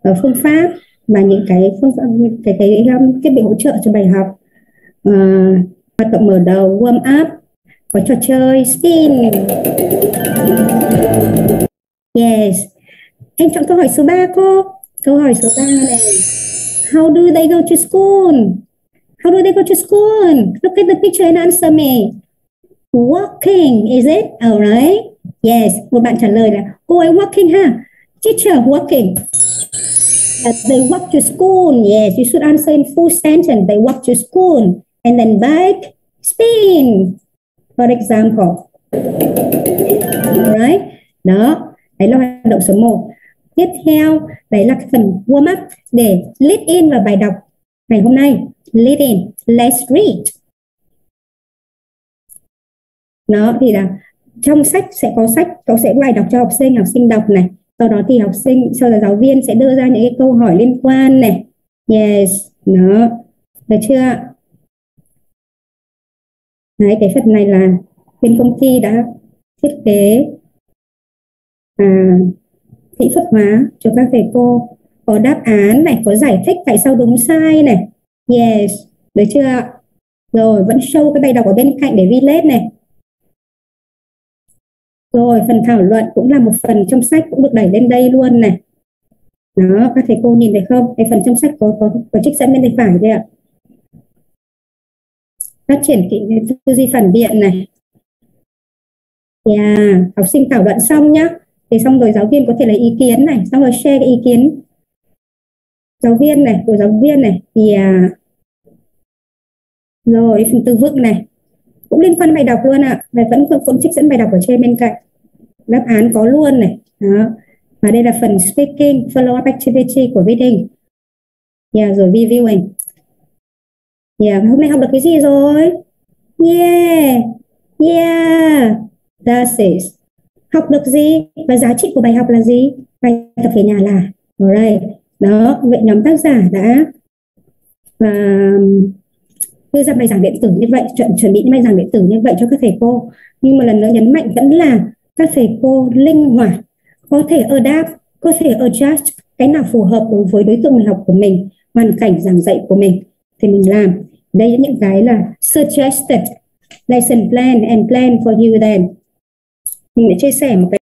phương pháp và những cái phương pháp, cái thiết bị hỗ trợ cho bài học. Hoạt động mở đầu warm up, có trò chơi spin. Yes. Em chọn câu hỏi số 3 cô. Câu hỏi số 3 này. How do they go to school? How do they go to school? Look at the picture and answer me. Walking, is it? Alright. Yes. Một bạn trả lời là cô ấy walking ha. Teacher walking. They walk to school. Yes, you should answer in full sentence. They walk to school. And then bike, spin. For example. Alright. Đó. Đấy là hoạt động số 1. Tiếp theo, đấy là cái phần warm up để lead in vào bài đọc ngày hôm nay. Lead in, let's read. Nó thì là trong sách sẽ có bài đọc cho học sinh đọc này. Sau đó thì sau đó giáo viên sẽ đưa ra những cái câu hỏi liên quan này. Yes, nó được chưa? Đấy, cái phần này là bên công ty đã thiết kế kỹ thuật hóa cho các thầy cô, có đáp án này, có giải thích tại sao đúng sai này. Yes, được chưa? Rồi vẫn show cái bài đọc ở bên cạnh để relate này. Rồi phần thảo luận cũng là một phần trong sách, cũng được đẩy lên đây luôn này. Đó, các thầy cô nhìn thấy không? Cái phần trong sách có trích dẫn bên tay phải đây ạ. Phát triển tư duy phản biện này. Yeah, học sinh thảo luận xong nhá. Thì xong rồi giáo viên có thể lấy ý kiến này, xong rồi share cái ý kiến giáo viên này, của giáo viên này. Yeah. Rồi phần từ vựng này cũng liên quan bài đọc luôn ạ. Và vẫn trích dẫn bài đọc ở trên bên cạnh. Đáp án có luôn này. Đó. Và đây là phần speaking, follow-up activity của reading. Yeah, rồi reviewing. Yeah, hôm nay học được cái gì rồi? Yeah, yeah, that's it. Học được gì và giá trị của bài học là gì? Bài tập về nhà là alright. Đó, vậy nhóm tác giả đã đưa ra bài giảng điện tử như vậy, chuẩn bị bài giảng điện tử như vậy cho các thầy cô. Nhưng mà lần nữa nhấn mạnh vẫn là các thầy cô linh hoạt, có thể adapt, có thể adjust cái nào phù hợp đối với đối tượng người học của mình, hoàn cảnh giảng dạy của mình thì mình làm. Đây là những cái là suggested lesson plan and plan for you then. Mình đã chia sẻ một cái